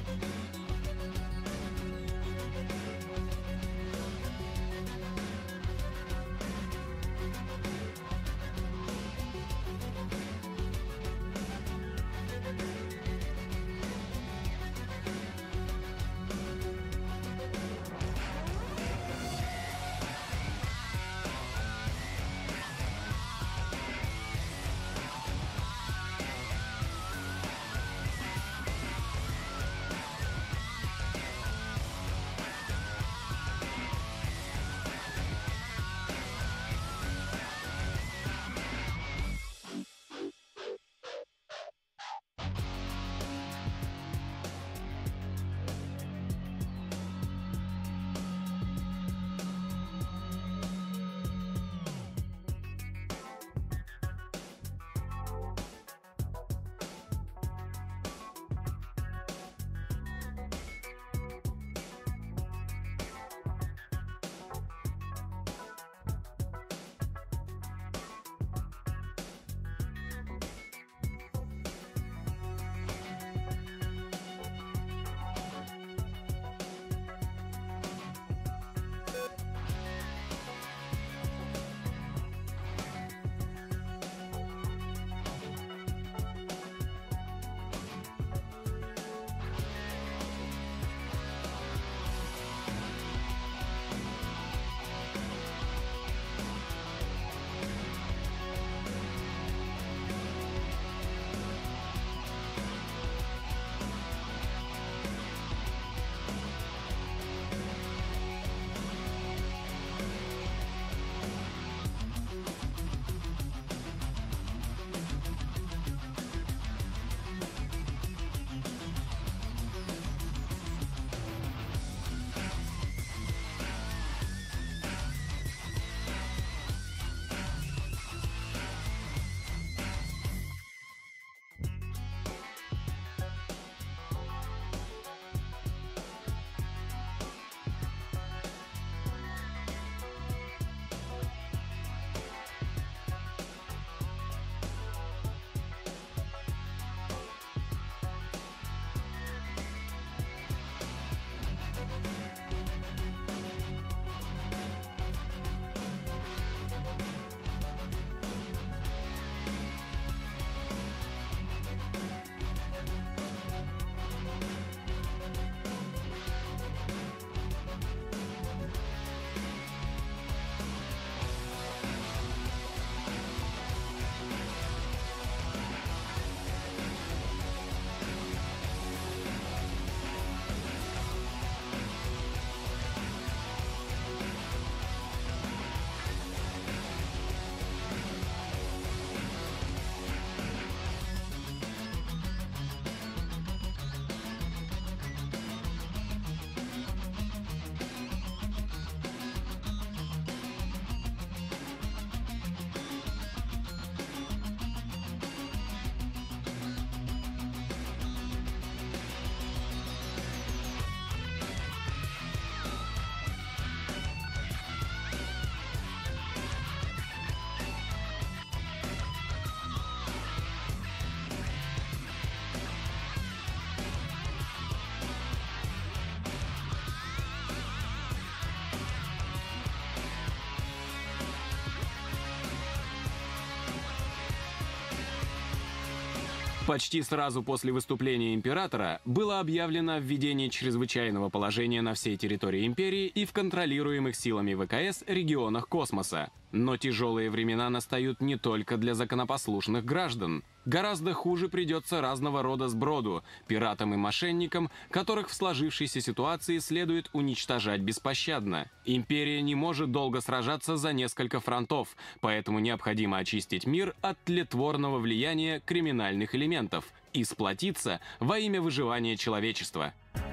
Почти сразу после выступления императора было объявлено введение чрезвычайного положения на всей территории империи и в контролируемых силами ВКС регионах космоса. Но тяжелые времена настают не только для законопослушных граждан. Гораздо хуже придется разного рода сброду, пиратам и мошенникам, которых в сложившейся ситуации следует уничтожать беспощадно. Империя не может долго сражаться за несколько фронтов, поэтому необходимо очистить мир от тлетворного влияния криминальных элементов и сплотиться во имя выживания человечества.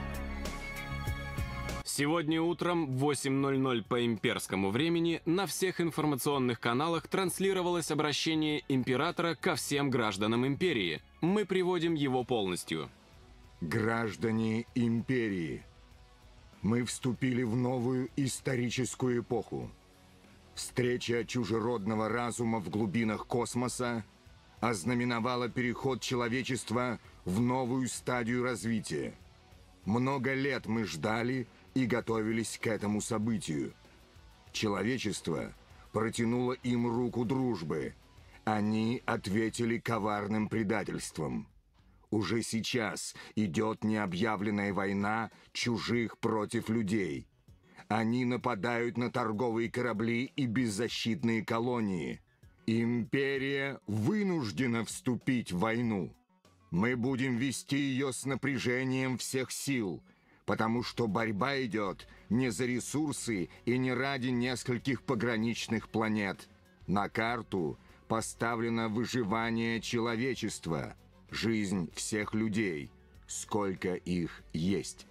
Сегодня утром в 8:00 по имперскому времени на всех информационных каналах транслировалось обращение императора ко всем гражданам империи. Мы приводим его полностью. Граждане империи, мы вступили в новую историческую эпоху. Встреча чужеродного разума в глубинах космоса ознаменовала переход человечества в новую стадию развития. Много лет мы ждали и готовились к этому событию. Человечество протянуло им руку дружбы. Они ответили коварным предательством. Уже сейчас идет необъявленная война чужих против людей. Они нападают на торговые корабли и беззащитные колонии. Империя вынуждена вступить в войну. Мы будем вести ее с напряжением всех сил, потому что борьба идет не за ресурсы и не ради нескольких пограничных планет. На карту поставлено выживание человечества, жизнь всех людей, сколько их есть.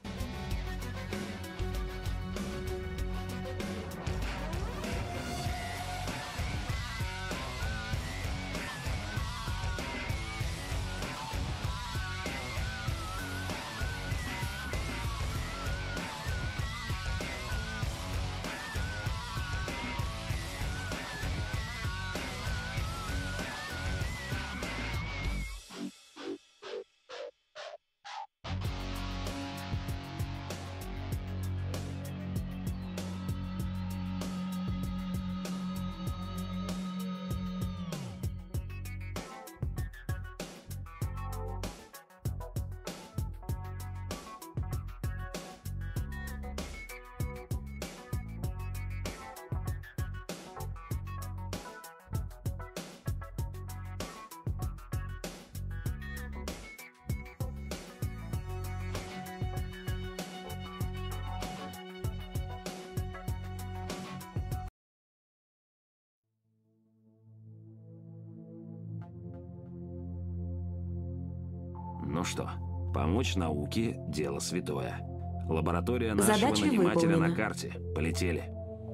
Ну что, помочь науке – дело святое. Лаборатория нашего Задача нанимателя выполнена. на карте. Полетели.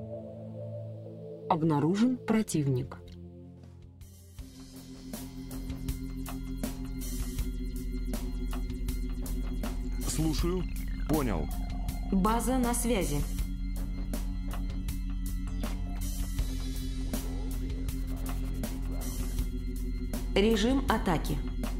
Обнаружен противник. Слушаю. Понял. База на связи. Режим атаки.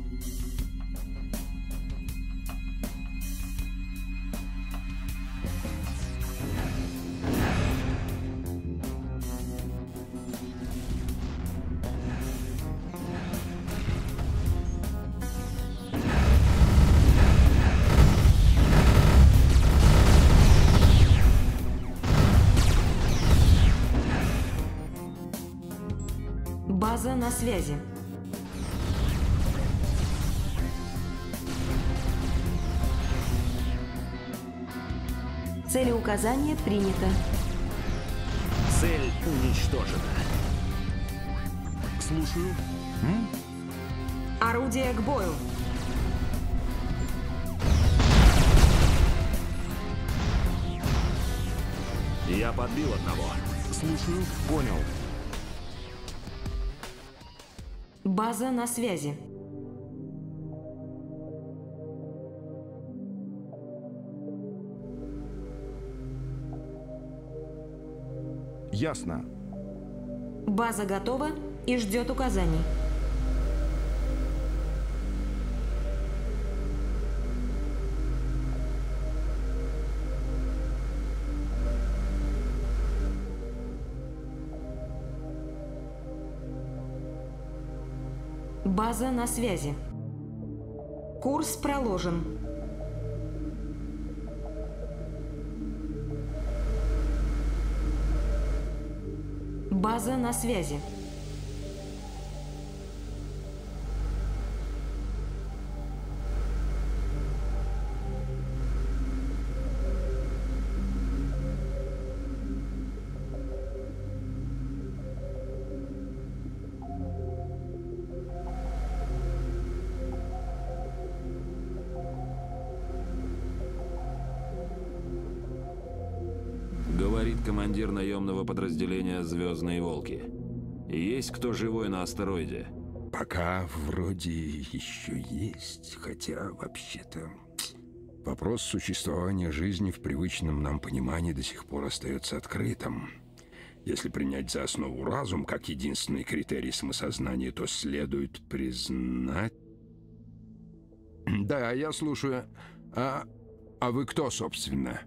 База на связи. Целеуказание принято. Цель уничтожена. Слушаю. Орудие к бою. Я подбил одного. Слушаю. Понял. База на связи. Ясно. База готова и ждет указаний. База на связи. Курс проложен. База на связи. Говорит командир наемного подразделения «Звездные волки». Есть кто живой на астероиде? Пока вроде еще есть, хотя вообще-то вопрос существования жизни в привычном нам понимании до сих пор остается открытым. Если принять за основу разум как единственный критерий самосознания, то следует признать... Да, я слушаю. А вы кто, собственно?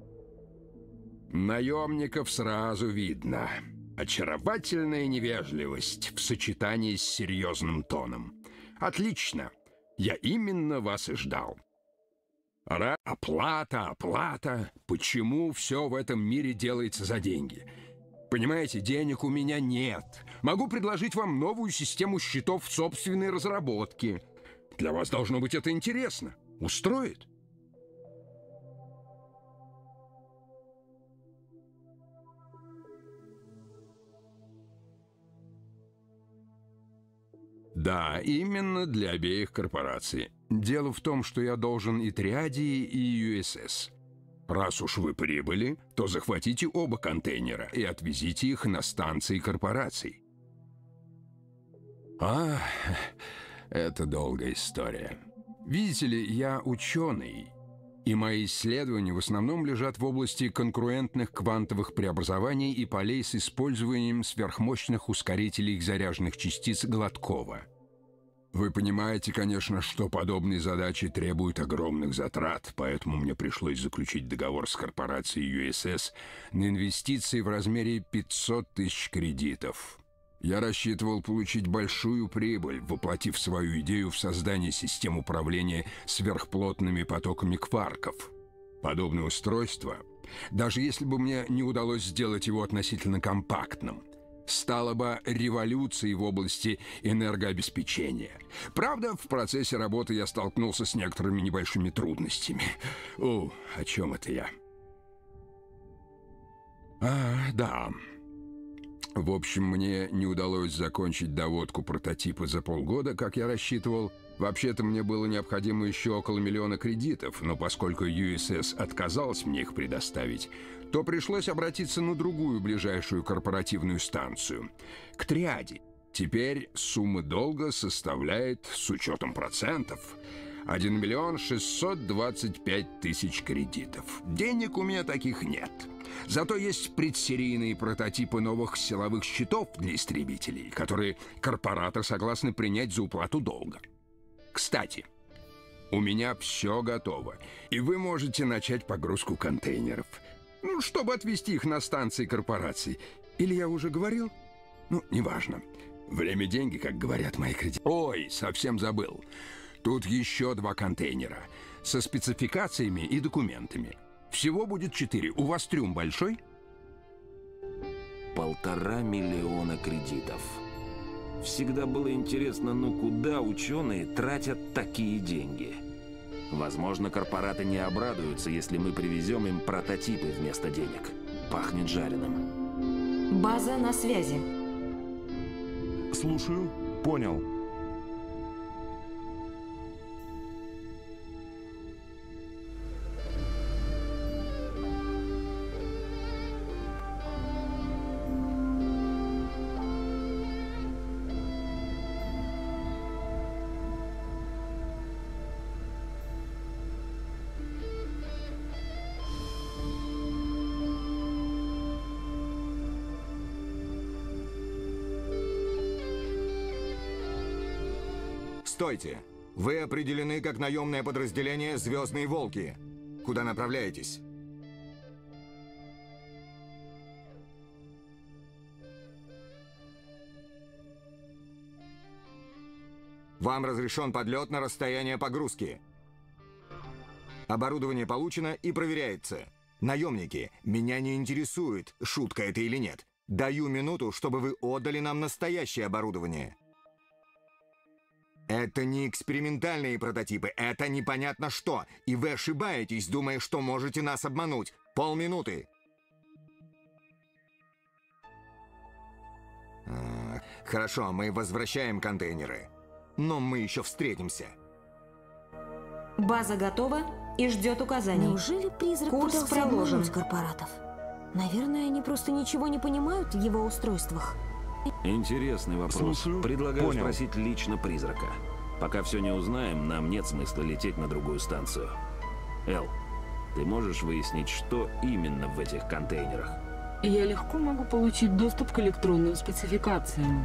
Наемников сразу видно. Очаровательная невежливость в сочетании с серьезным тоном. Отлично. Я именно вас и ждал. Оплата. Почему все в этом мире делается за деньги? Понимаете, денег у меня нет. Могу предложить вам новую систему счетов в собственной разработке. Для вас должно быть это интересно. Устроит? Да, именно для обеих корпораций. Дело в том, что я должен и Триадии, и USS. Раз уж вы прибыли, то захватите оба контейнера и отвезите их на станции корпораций. Это долгая история. Видите ли, я ученый, и мои исследования в основном лежат в области конкуруентных квантовых преобразований и полей с использованием сверхмощных ускорителей заряженных частиц Гладкова. Вы понимаете, конечно, что подобные задачи требуют огромных затрат, поэтому мне пришлось заключить договор с корпорацией USS на инвестиции в размере 500 тысяч кредитов. Я рассчитывал получить большую прибыль, воплотив свою идею в создание систем управления сверхплотными потоками кварков. Подобное устройство, даже если бы мне не удалось сделать его относительно компактным, стало бы революцией в области энергообеспечения. Правда, в процессе работы я столкнулся с некоторыми небольшими трудностями. О чем это я? Да. В общем, мне не удалось закончить доводку прототипа за полгода, как я рассчитывал. Вообще-то мне было необходимо еще около 1 миллиона кредитов, но поскольку USS отказалась мне их предоставить, то пришлось обратиться на другую ближайшую корпоративную станцию, к Триаде. Теперь сумма долга составляет, с учетом процентов, 1 миллион 625 тысяч кредитов. Денег у меня таких нет. Зато есть предсерийные прототипы новых силовых щитов для истребителей, которые корпораты согласны принять за уплату долга. Кстати, у меня все готово, и вы можете начать погрузку контейнеров, чтобы отвезти их на станции корпораций. Или я уже говорил? Неважно. Время – деньги, как говорят мои кредиты. Ой, совсем забыл. Тут еще 2 контейнера со спецификациями и документами. Всего будет 4. У вас трюм большой? 1,5 миллиона кредитов. Всегда было интересно, куда ученые тратят такие деньги. Возможно, корпораты не обрадуются, если мы привезем им прототипы вместо денег. Пахнет жареным. База на связи. Слушаю. Понял. Стойте! Вы определены как наемное подразделение «Звездные Волки». Куда направляетесь? Вам разрешен подлет на расстояние погрузки. Оборудование получено и проверяется. Наемники, меня не интересует, шутка это или нет. Даю минуту, чтобы вы отдали нам настоящее оборудование. Это не экспериментальные прототипы, это непонятно что. И вы ошибаетесь, думая, что можете нас обмануть. Полминуты. Хорошо, мы возвращаем контейнеры. Но мы еще встретимся. База готова и ждет указаний. Неужели призрак Курс пытался проложен. обмануть корпоратов? Наверное, они просто ничего не понимают в его устройствах. Интересный вопрос. Слушаю. Предлагаю Понял. спросить лично призрака. Пока все не узнаем, нам нет смысла лететь на другую станцию. Эл, ты можешь выяснить, что именно в этих контейнерах? Я легко могу получить доступ к электронным спецификациям.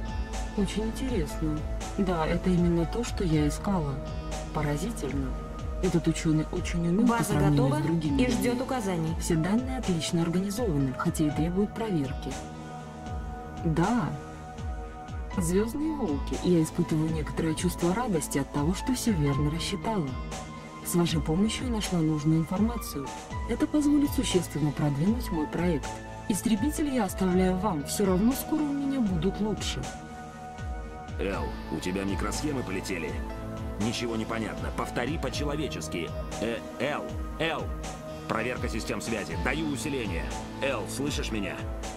Очень интересно. Да, это именно то, что я искала. Поразительно. Этот ученый очень умен по База сравнению готова с другими и людьми. ждет указаний. Все данные отлично организованы, хотя и требуют проверки. Да, «Звездные волки», я испытываю некоторое чувство радости от того, что все верно рассчитала. С вашей помощью я нашла нужную информацию. Это позволит существенно продвинуть мой проект. Истребители я оставляю вам, все равно скоро у меня будут лучше. Эл, у тебя микросхемы полетели? Ничего не понятно. Повтори по-человечески. Эл. Проверка систем связи. Даю усиление. Эл, слышишь меня?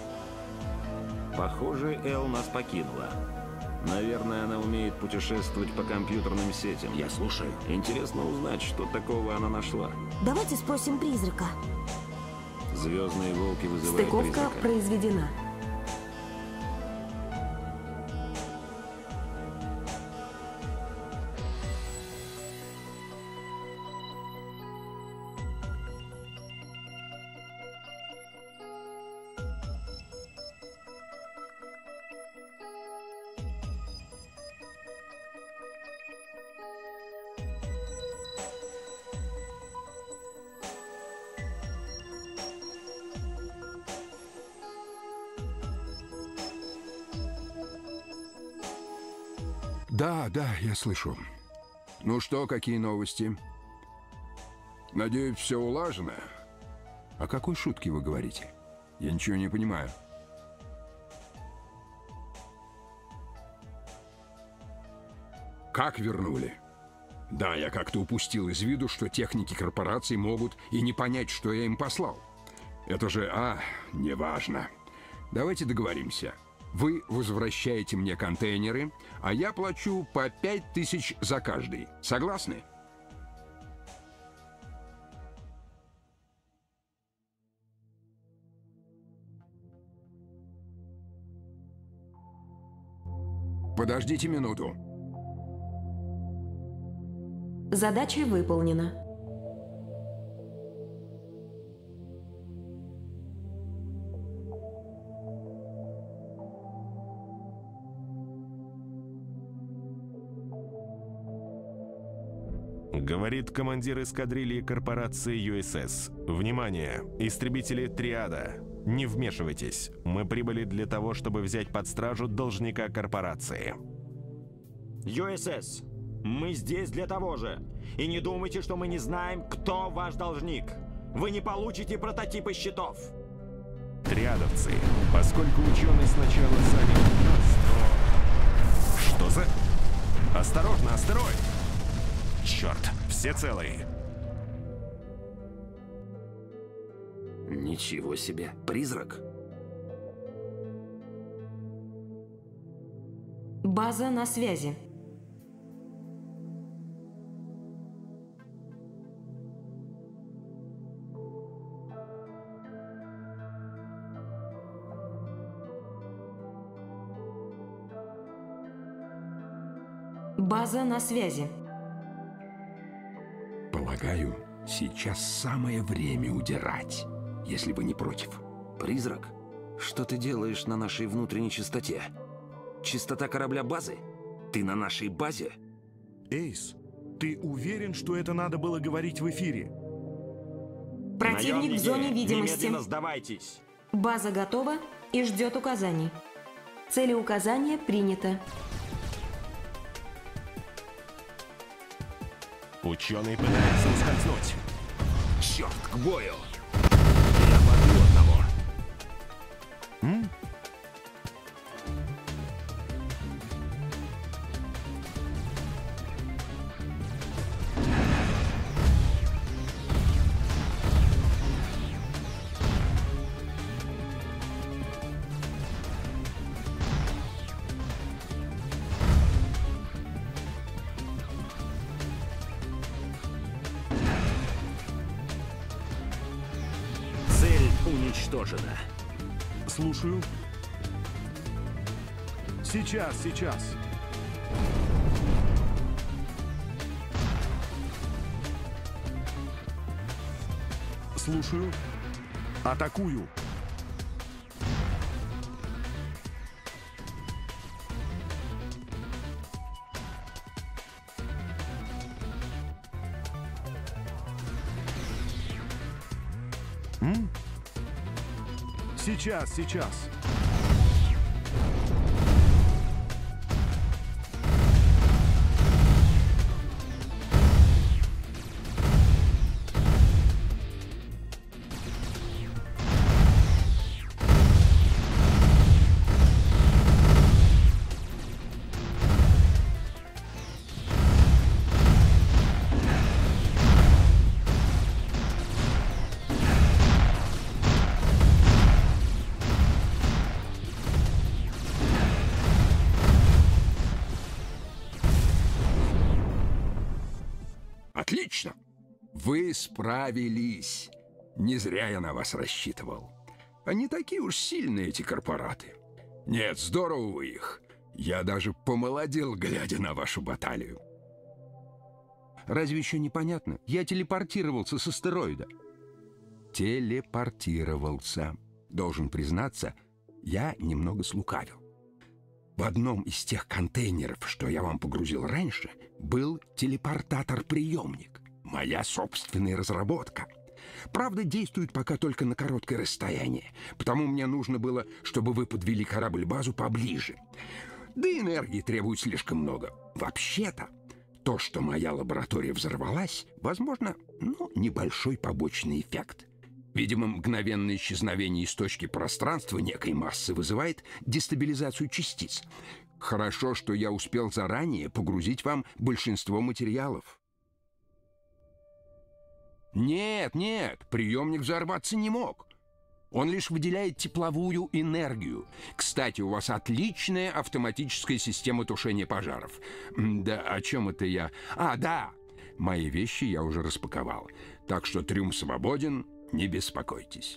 Похоже, Эл нас покинула. Наверное, она умеет путешествовать по компьютерным сетям. Я слушаю. Интересно узнать, что такого она нашла. Давайте спросим призрака. Звездные волки вызывают Стыковка призрака. произведена. Да, я слышу. Ну что, какие новости? Надеюсь, все улажено? О какой шутке вы говорите? Я ничего не понимаю. Как вернули? Да, я как-то упустил из виду, что техники корпораций могут и не понять, что я им послал. Это же, неважно. Давайте договоримся. Вы возвращаете мне контейнеры, а я плачу по 5000 за каждый. Согласны? Подождите минуту. Задача выполнена. Говорит командир эскадрильи корпорации USS. Внимание! Истребители Триада. Не вмешивайтесь. Мы прибыли для того, чтобы взять под стражу должника корпорации. USS, мы здесь для того же. И не думайте, что мы не знаем, кто ваш должник. Вы не получите прототипы счетов. Триадовцы, поскольку ученый сначала занял нас, то... Что за... Осторожно, астероид! Черт, все целые. Ничего себе, призрак? База на связи. База на связи. Полагаю, сейчас самое время удирать, если вы не против. Призрак? Что ты делаешь на нашей внутренней чистоте? Чистота корабля базы? Ты на нашей базе? Эйс, ты уверен, что это надо было говорить в эфире? Противник в зоне видимости. Немедленно сдавайтесь. База готова и ждет указаний. Целеуказание принято. Ученый пытается ускользнуть. Черт, к бою! Я побью одного. Цель уничтожена. Слушаю. Сейчас. Слушаю. Атакую. Сейчас. Отлично! Вы справились. Не зря я на вас рассчитывал. Они такие уж сильные, эти корпораты. Нет, здорово вы их. Я даже помолодел, глядя на вашу баталию. Разве еще непонятно? Я телепортировался с астероида. Телепортировался. Должен признаться, я немного слукавил. В одном из тех контейнеров, что я вам погрузил раньше, был телепортатор-приемник. Моя собственная разработка. Правда, действует пока только на короткое расстояние, потому мне нужно было, чтобы вы подвели корабль-базу поближе. Да и энергии требует слишком много. Вообще-то, то, что моя лаборатория взорвалась, возможно, небольшой побочный эффект. Видимо, мгновенное исчезновение из точки пространства некой массы вызывает дестабилизацию частиц. Хорошо, что я успел заранее погрузить вам большинство материалов. Нет, приемник взорваться не мог. Он лишь выделяет тепловую энергию. Кстати, у вас отличная автоматическая система тушения пожаров. Да, о чем это я? Да, мои вещи я уже распаковал. Так что трюм свободен, не беспокойтесь.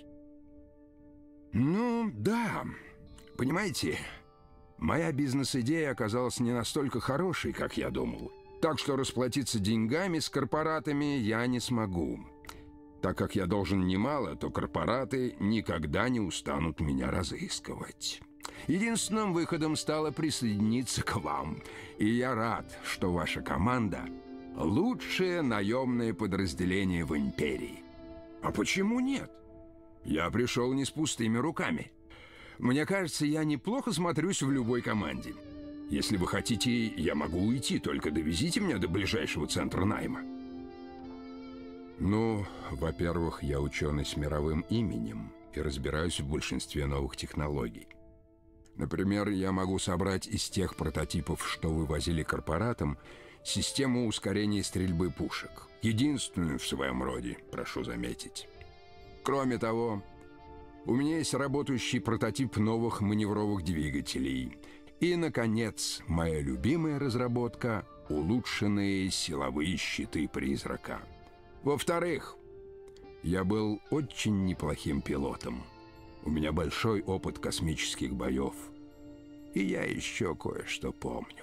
Да, понимаете, моя бизнес-идея оказалась не настолько хорошей, как я думал. Так что расплатиться деньгами с корпоратами я не смогу. Так как я должен немало, то корпораты никогда не устанут меня разыскивать. Единственным выходом стало присоединиться к вам. И я рад, что ваша команда — лучшее наемное подразделение в Империи. А почему нет? Я пришел не с пустыми руками. Мне кажется, я неплохо смотрюсь в любой команде. Если вы хотите, я могу уйти, только довезите меня до ближайшего центра найма. Во-первых, я ученый с мировым именем и разбираюсь в большинстве новых технологий. Например, я могу собрать из тех прототипов, что вы возили корпоратам, систему ускорения стрельбы пушек. Единственную в своем роде, прошу заметить. Кроме того, у меня есть работающий прототип новых маневровых двигателей. И, наконец, моя любимая разработка — улучшенные силовые щиты призрака. Во-вторых, я был очень неплохим пилотом. У меня большой опыт космических боев. И я еще кое-что помню.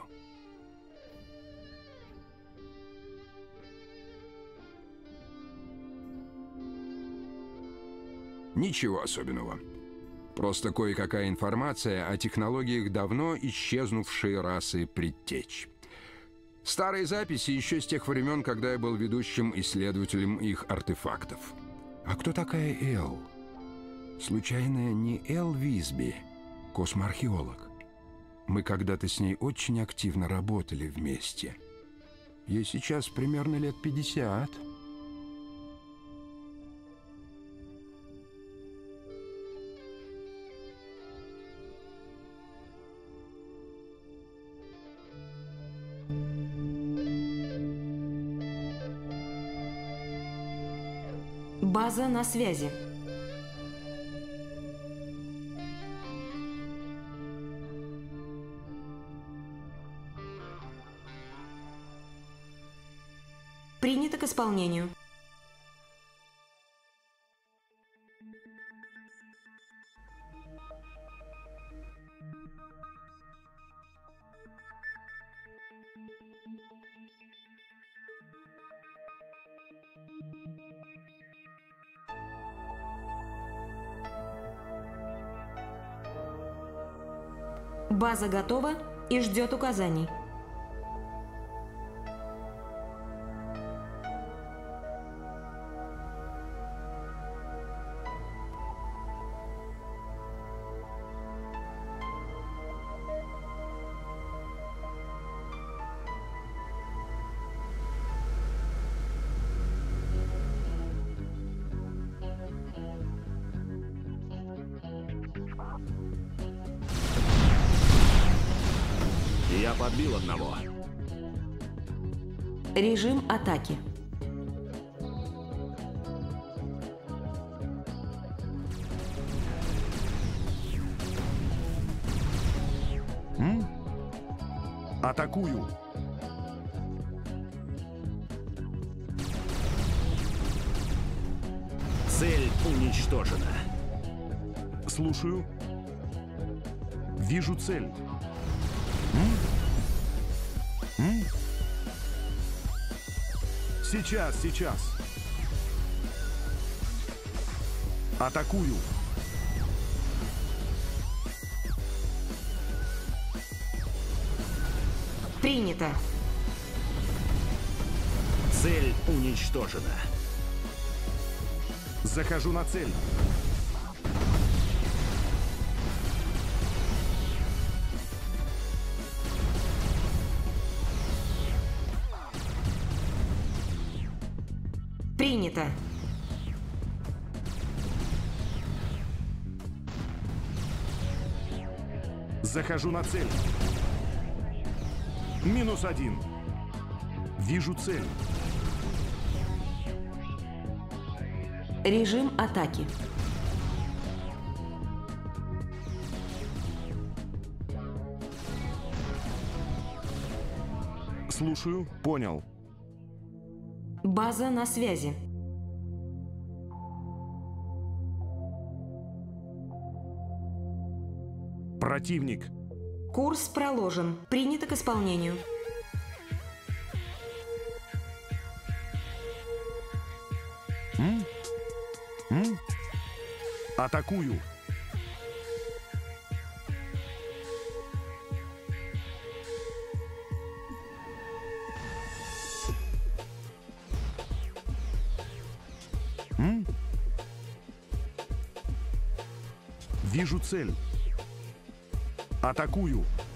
Ничего особенного. Просто кое-какая информация о технологиях давно исчезнувшей расы предтеч. Старые записи еще с тех времен, когда я был ведущим исследователем их артефактов. А кто такая Эл? Случайно не Эл Визби, космоархеолог? Мы когда-то с ней очень активно работали вместе. Ей сейчас примерно лет 50. База на связи. Принято к исполнению. База готова и ждет указаний. Я подбил одного. Режим атаки. Атакую. Цель уничтожена. Слушаю. Вижу цель. Сейчас. Атакую. Принято. Цель уничтожена. Захожу на цель. Принято. Захожу на цель. -1. Вижу цель. Режим атаки. Слушаю. Понял. База на связи. Противник. Курс проложен. Принято к исполнению. Атакую. Вижу цель. Атакую.